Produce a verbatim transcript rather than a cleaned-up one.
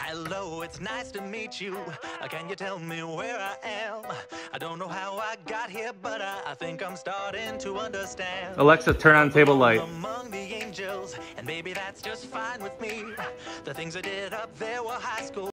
Hello, it's nice to meet you. Uh, Can you tell me where I am? I don't know how I got here, but I, I think I'm starting to understand. Alexa, turn on table light. Among the angels, and maybe that's just fine with me. The things I did up there were high school.